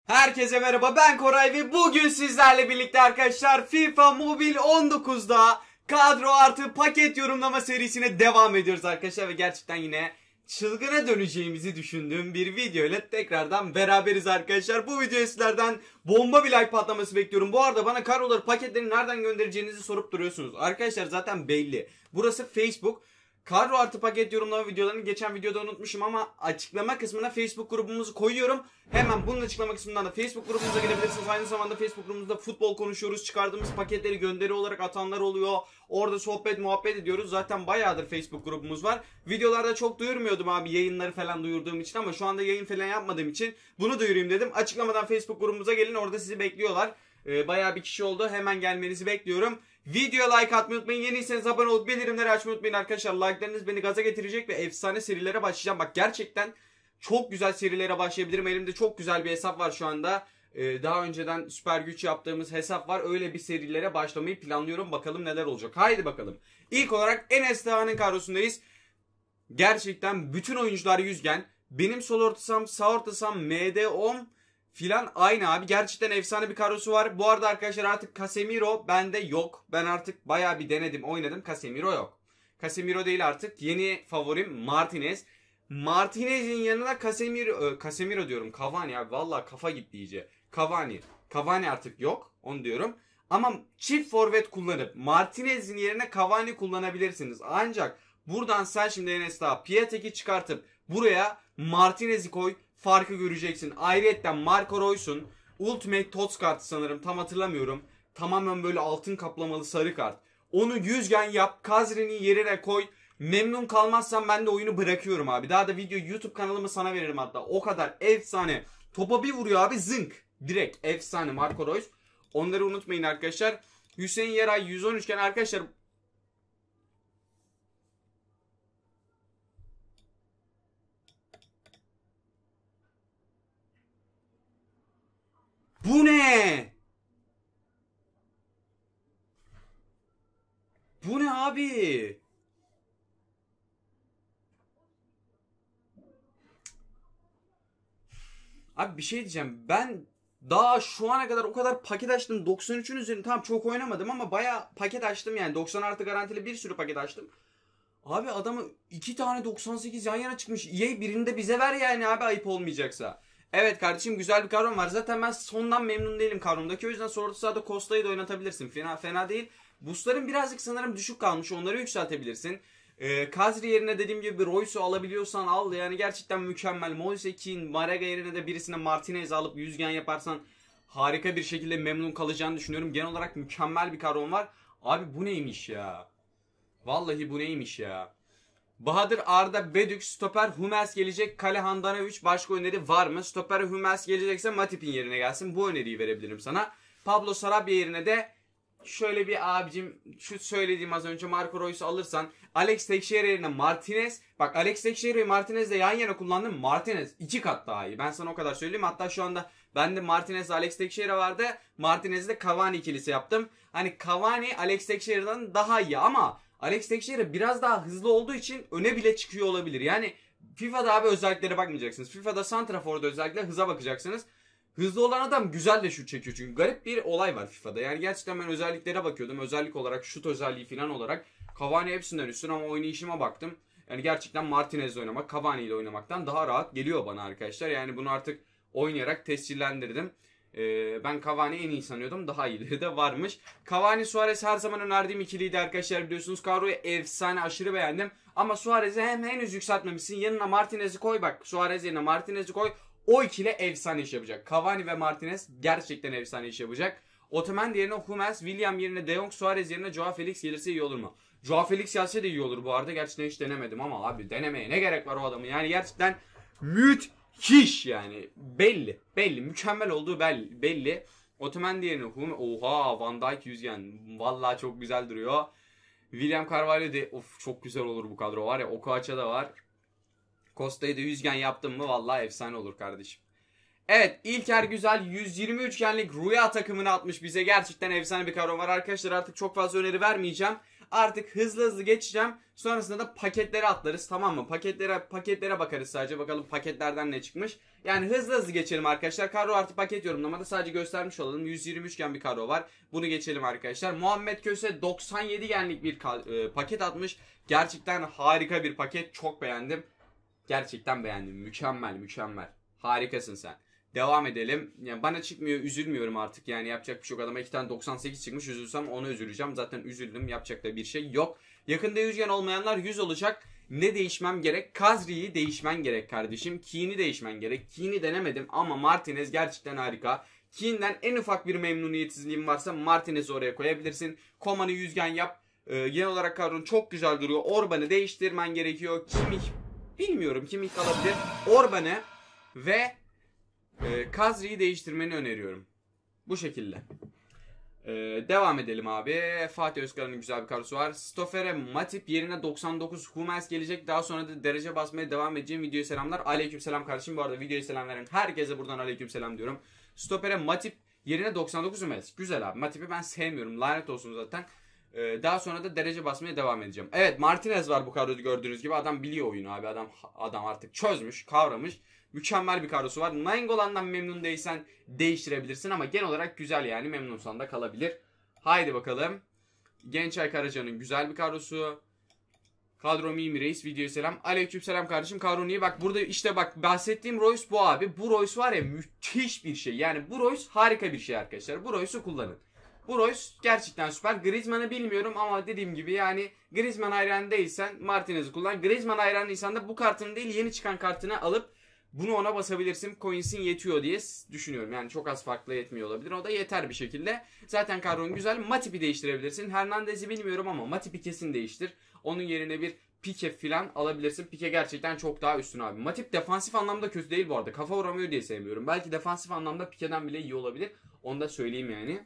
Herkese merhaba, ben Koray ve bugün sizlerle birlikte arkadaşlar FIFA Mobil 19'da kadro artı paket yorumlama serisine devam ediyoruz arkadaşlar ve gerçekten yine çılgına döneceğimizi düşündüğüm bir video ile tekrardan beraberiz arkadaşlar. Bu videoya sizlerden bomba bir like patlaması bekliyorum. Bu arada bana kadroları, paketleri nereden göndereceğinizi sorup duruyorsunuz. Arkadaşlar zaten belli. Burası Facebook. Kadro artı paket yorumlama videolarını geçen videoda unutmuşum ama açıklama kısmına Facebook grubumuzu koyuyorum. Hemen bunun açıklama kısmından da Facebook grubumuza gelebilirsiniz. Aynı zamanda Facebook grubumuzda futbol konuşuyoruz. Çıkardığımız paketleri gönderi olarak atanlar oluyor. Orada sohbet muhabbet ediyoruz. Zaten bayağıdır Facebook grubumuz var. Videolarda çok duyurmuyordum abi, yayınları falan duyurduğum için, ama şu anda yayın falan yapmadığım için bunu duyurayım dedim. Açıklamadan Facebook grubumuza gelin, orada sizi bekliyorlar. Bayağı bir kişi oldu. Hemen gelmenizi bekliyorum. Videoya like atmayı unutmayın. Yeniyseniz abone olup bildirimleri açmayı unutmayın arkadaşlar. Like'larınız beni gaza getirecek ve efsane serilere başlayacağım. Bak gerçekten çok güzel serilere başlayabilirim. Elimde çok güzel bir hesap var şu anda. Daha önceden süper güç yaptığımız hesap var. Öyle bir serilere başlamayı planlıyorum. Bakalım neler olacak. Haydi bakalım. İlk olarak Enes Dağ'ın kadrosundayız. Gerçekten bütün oyuncular yüzgen. Benim sol ortasam, sağ ortasam, MD10 filan aynı abi. Gerçekten efsane bir kadrosu var. Bu arada arkadaşlar artık Casemiro bende yok. Ben artık bayağı bir denedim, oynadım. Casemiro yok. Casemiro değil artık. Yeni favorim Martinez. Martinez'in yanına Casemiro diyorum. Cavani abi. Vallahi kafa gitti iyice. Cavani artık yok. Onu diyorum. Ama çift forvet kullanıp Martinez'in yerine Cavani kullanabilirsiniz. Ancak buradan sen şimdi Enes daha Piatek'i çıkartıp buraya Martinez'i koy. Farkı göreceksin. Ayrıca Marco Reus'un Ultimate Tots kartı sanırım, tam hatırlamıyorum. Tamamen böyle altın kaplamalı sarı kart. Onu yüzgen yap. Kazri'nin yerine koy. Memnun kalmazsan ben de oyunu bırakıyorum abi. Daha da video YouTube kanalımı sana veririm hatta. O kadar efsane. Topa bir vuruyor abi, zınk. Direkt efsane Marco Reus. Onları unutmayın arkadaşlar. Hüseyin Yeray 113 iken arkadaşlar... Bu ne? Bu ne abi? Abi bir şey diyeceğim. Ben daha şu ana kadar o kadar paket açtım. 93'ün üzerine tamam çok oynamadım ama bayağı paket açtım yani. 90 artı garantili bir sürü paket açtım. Abi adamı 2 tane 98 yan yana çıkmış. EA birinde bize ver yani abi, ayıp olmayacaksa. Evet kardeşim, güzel bir kadrom var. Zaten ben sondan memnun değilim kadromdaki. O yüzden orta sahada Costa'yı da oynatabilirsin. Fena değil. Boostların birazcık sanırım düşük kalmış. Onları yükseltebilirsin. Kazri yerine dediğim gibi Royce'u alabiliyorsan al. Yani gerçekten mükemmel. Moise Kean, Marega yerine de birisine Martinez alıp yüzgen yaparsan harika bir şekilde memnun kalacağını düşünüyorum. Genel olarak mükemmel bir kadrom var. Abi bu neymiş ya? Vallahi bu neymiş ya? Bahadır, Arda, Bedük, stoper Hummels gelecek. Kale Handanovic, başka öneri var mı? Stoper Hummels gelecekse Matip'in yerine gelsin. Bu öneriyi verebilirim sana. Pablo Sarabia yerine de şöyle bir abicim, şu söylediğim az önce Marco Reus'u alırsan Alex Teixeira yerine Martinez. Bak Alex Teixeira'yı Martinez'le yan yana kullandım. Martinez 2 kat daha iyi. Ben sana o kadar söyleyeyim. Hatta şu anda bende Martinez'le Alex Teixeira vardı. Martinez'le Cavani ikilisi yaptım. Hani Cavani Alex Teixeira'dan daha iyi ama Alex Teixeira biraz daha hızlı olduğu için öne bile çıkıyor olabilir. Yani FIFA'da abi özelliklere bakmayacaksınız. FIFA'da Santrafor'da özellikle hıza bakacaksınız. Hızlı olan adam güzel de şut çekiyor çünkü. Garip bir olay var FIFA'da. Yani gerçekten ben özelliklere bakıyordum. Özellik olarak, şut özelliği falan olarak. Cavani hepsinden üstün ama oynayışıma baktım. Yani gerçekten Martinez'le oynamak, Cavani ile oynamaktan daha rahat geliyor bana arkadaşlar. Yani bunu artık oynayarak tescillendirdim. Ben Cavani'yi en iyi sanıyordum. Daha iyileri de varmış. Cavani Suarez her zaman önerdiğim ikiliydi arkadaşlar, biliyorsunuz. Kadroyu efsane, aşırı beğendim. Ama Suarez'i hem henüz yükseltmemişsin. Yanına Martinez'i koy bak. Suarez yerine Martinez'i koy. O ikili efsane iş yapacak. Cavani ve Martinez gerçekten efsane iş yapacak. Otamendi yerine Hummels, William yerine De Jong, Suarez yerine Joao Felix gelirse iyi olur mu? Joao Felix gelse de iyi olur bu arada. Gerçekten hiç denemedim ama abi denemeye ne gerek var o adamı? Yani gerçekten müthiş yani. Belli. Mükemmel olduğu belli. Otamendi yerine oha Van Dijk yüzgen. Vallahi çok güzel duruyor. William Carvalho de çok güzel olur bu kadro var ya. Okocha da var. Costa'yı da yüzgen yaptım mı vallahi efsane olur kardeşim. Evet, İlker Güzel 120 üçgenlik Rüya takımını atmış bize. Gerçekten efsane bir kadro var arkadaşlar. Artık çok fazla öneri vermeyeceğim. Artık hızlı hızlı geçeceğim. Sonrasında da paketlere atlarız, tamam mı? Paketlere bakarız sadece. Bakalım paketlerden ne çıkmış. Yani hızlı hızlı geçelim arkadaşlar. Kadro artı paket yorumlamada sadece göstermiş olalım. 123 gen bir kadro var. Bunu geçelim arkadaşlar. Muhammed Köse 97 genlik bir paket atmış. Gerçekten harika bir paket. Çok beğendim. Gerçekten beğendim. Mükemmel, mükemmel. Harikasın sen. Devam edelim. Yani bana çıkmıyor, üzülmüyorum artık. Yani yapacak bir şey yok. Adama 2 tane 98 çıkmış. Üzülsem ona üzüleceğim. Zaten üzüldüm. Yapacak da bir şey yok. Yakında 100 gen olmayanlar 100 olacak. Ne değişmem gerek? Kazri'yi değişmen gerek kardeşim. Keane'i değişmen gerek. Keane'i denemedim ama Martinez gerçekten harika. Keane'den en ufak bir memnuniyetsizliğim varsa Martinez'i oraya koyabilirsin. Koman'ı 100 gen yap. Genel olarak kadron çok güzel duruyor. Orban'ı değiştirmen gerekiyor. Kimmich bilmiyorum. Kimmich kalabilir. Orban'ı ve Kazri'yi değiştirmeni öneriyorum. Bu şekilde. Devam edelim abi. Fatih Özkan'ın güzel bir kadrosu var. Stofer'e Matip yerine 99 Hummels gelecek. Daha sonra da derece basmaya devam edeceğim. Videoya selamlar. Aleykümselam kardeşim. Bu arada videoya selam veren herkese buradan aleykümselam diyorum. Stofer'e Matip yerine 99 Hummels. Güzel abi. Matip'i ben sevmiyorum. Lanet olsun zaten. Daha sonra da derece basmaya devam edeceğim. Evet, Martinez var bu kadroda gördüğünüz gibi. Adam biliyor oyunu abi. Adam artık çözmüş, kavramış. Mükemmel bir kadrosu var. Nainggolan'dan memnun değilsen değiştirebilirsin ama genel olarak güzel, yani memnunsan da kalabilir. Haydi bakalım. Gençay Karaca'nın güzel bir kadrosu. Kadro Mimi Reis videoya selam. Aleykümselam kardeşim. Kadro niye? Bak burada işte bak bahsettiğim Royce bu abi. Bu Royce var ya, müthiş bir şey. Yani bu Royce harika bir şey arkadaşlar. Bu Royce'u kullanın. Bu Royce gerçekten süper. Griezmann'ı bilmiyorum ama dediğim gibi yani Griezmann hayranı değilsen Martinez'i kullan. Griezmann hayranıysan da bu kartını değil yeni çıkan kartını alıp bunu ona basabilirsin. Coins'in yetiyor diye düşünüyorum. Yani çok az farklı yetmiyor olabilir. O da yeter bir şekilde. Zaten kadron güzel. Matip'i değiştirebilirsin. Hernandez'i bilmiyorum ama Matip'i kesin değiştir. Onun yerine bir Pique falan alabilirsin. Pique gerçekten çok daha üstün abi. Matip defansif anlamda kötü değil bu arada. Kafa vuramıyor diye sevmiyorum. Belki defansif anlamda Pique'den bile iyi olabilir. Onu da söyleyeyim yani.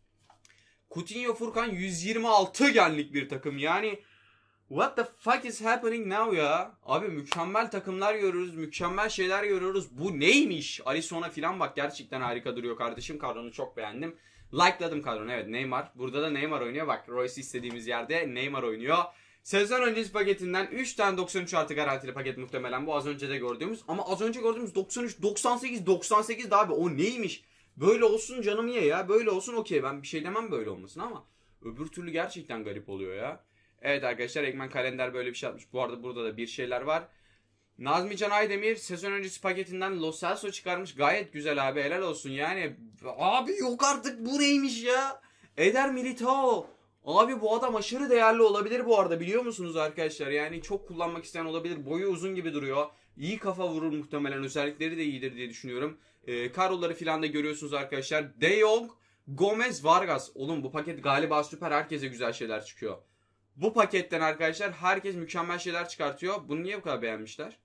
Coutinho Furkan 126 genlik bir takım. Yani what the fuck is happening now ya? Abi mükemmel takımlar görüyoruz. Mükemmel şeyler görüyoruz. Bu neymiş? Alisson'a falan bak. Gerçekten harika duruyor kardeşim. Kadronu çok beğendim. Like'ladım kadronu. Evet, Neymar. Burada da Neymar oynuyor. Bak Royce istediğimiz yerde Neymar oynuyor. Sezon öncesi paketinden 3 tane 93 artı garantili paket muhtemelen. Bu az önce de gördüğümüz. Ama az önce gördüğümüz 93, 98, 98 de abi. O neymiş? Böyle olsun canım ye ya. Böyle olsun okey. Ben bir şey demem böyle olmasın ama öbür türlü gerçekten garip oluyor ya. Evet arkadaşlar, Ekmen Kalender böyle bir şey atmış. Bu arada burada da bir şeyler var. Nazmi Can Aydemir sezon öncesi paketinden Lo Celso çıkarmış. Gayet güzel abi, helal olsun yani. Abi yok artık, bu neymiş ya? Eder Militao. Abi bu adam aşırı değerli olabilir bu arada, biliyor musunuz arkadaşlar? Yani çok kullanmak isteyen olabilir. Boyu uzun gibi duruyor. İyi kafa vurur muhtemelen. Özellikleri de iyidir diye düşünüyorum. Karoları filan da görüyorsunuz arkadaşlar. De Jong, Gomez, Vargas. Oğlum bu paket galiba süper. Herkese güzel şeyler çıkıyor. Bu paketten arkadaşlar herkes mükemmel şeyler çıkartıyor. Bunu niye bu kadar beğenmişler?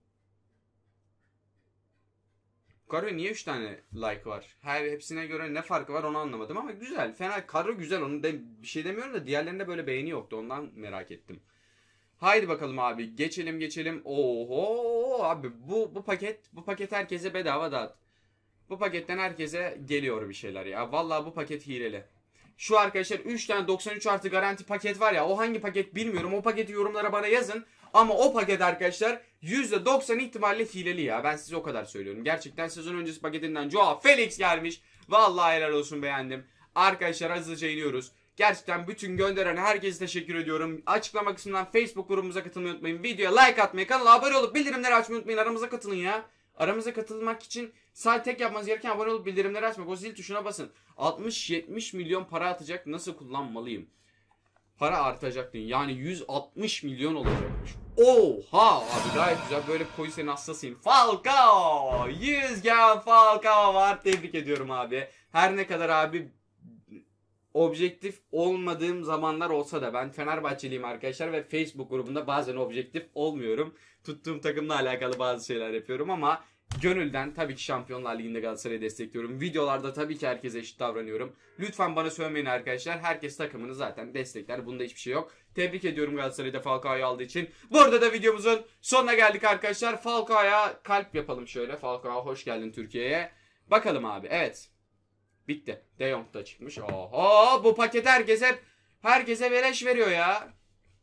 Kadro niye 3 tane like var? Hepsine göre ne farkı var onu anlamadım ama güzel. Fena, kadro güzel, onu da bir şey demiyorum da diğerlerinde böyle beğeni yoktu. Ondan merak ettim. Haydi bakalım abi. Geçelim. Oho abi bu paket herkese bedava dağıt. Bu paketten herkese geliyor bir şeyler ya. Vallahi bu paket hileli. Şu arkadaşlar 3 tane 93 artı garanti paket var ya, o hangi paket bilmiyorum. O paketi yorumlara bana yazın. Ama o paket arkadaşlar %90 ihtimalle hileli ya. Ben size o kadar söylüyorum. Gerçekten sezon öncesi paketinden Joao Felix gelmiş. Vallahi helal olsun, beğendim. Arkadaşlar hızlıca iniyoruz. Gerçekten bütün gönderen herkese teşekkür ediyorum. Açıklama kısmından Facebook grubumuza katılmayı unutmayın. Videoya like atmayı, kanala abone olup bildirimleri açmayı unutmayın. Aramıza katılın ya. Aramıza katılmak için sadece tek yapmanız gereken abone olup bildirimleri açmak. O zil tuşuna basın. 60-70 milyon para atacak. Nasıl kullanmalıyım? Para artacaktı. Yani 160 milyon olacakmış. Oha abi, gayet güzel. Böyle koyu senin hastasıyım. Falcao. 100 gen Falcao var. Tebrik ediyorum abi. Her ne kadar abi objektif olmadığım zamanlar olsa da ben Fenerbahçeliyim arkadaşlar ve Facebook grubunda bazen objektif olmuyorum. Tuttuğum takımla alakalı bazı şeyler yapıyorum ama gönülden tabii ki Şampiyonlar Ligi'nde Galatasaray'ı destekliyorum. Videolarda tabii ki herkese eşit davranıyorum. Lütfen bana sövmeyin arkadaşlar. Herkes takımını zaten destekler. Bunda hiçbir şey yok. Tebrik ediyorum Galatasaray'da Falcao'yu aldığı için. Burada da videomuzun sonuna geldik arkadaşlar. Falcao'ya kalp yapalım şöyle. Falcao hoş geldin Türkiye'ye. Bakalım abi. Evet. Bitti. De Jong da çıkmış. Oho, bu paket Herkese beleş veriyor ya.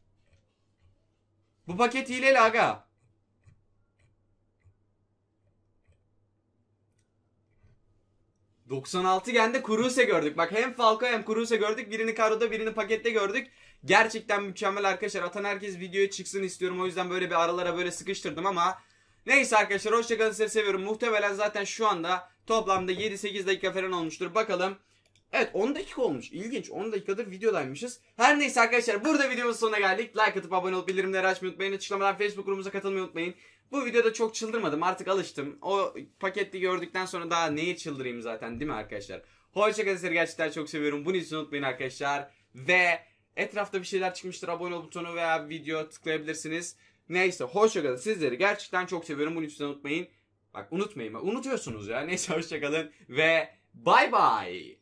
Bu paket hileli aga. ...96 gende Kruse gördük. Bak hem Falco hem Kruse gördük. Birini Karo'da, birini pakette gördük. Gerçekten mükemmel arkadaşlar. Atan herkes videoya çıksın istiyorum. O yüzden böyle bir aralara böyle sıkıştırdım ama... Neyse arkadaşlar, hoşçakalın, sizi seviyorum. Muhtemelen zaten şu anda toplamda 7-8 dakika falan olmuştur. Bakalım. Evet, 10 dakika olmuş. İlginç. 10 dakikadır videodaymışız. Her neyse arkadaşlar, burada videomuzun sonuna geldik. Like atıp abone olup bildirimleri açmayı unutmayın. Açıklamadan Facebook grubumuza katılmayı unutmayın. Bu videoda çok çıldırmadım. Artık alıştım. O paketli gördükten sonra daha neye çıldırayım zaten, değil mi arkadaşlar? Hoşçakalın, sizleri gerçekten çok seviyorum. Bunu hiç unutmayın arkadaşlar. Ve etrafta bir şeyler çıkmıştır. Abone ol butonu veya video tıklayabilirsiniz. Neyse, hoşçakalın. Sizleri gerçekten çok seviyorum. Bunu hiç unutmayın. Bak unutmayın. Unutuyorsunuz ya. Neyse, hoşçakalın ve bay bay.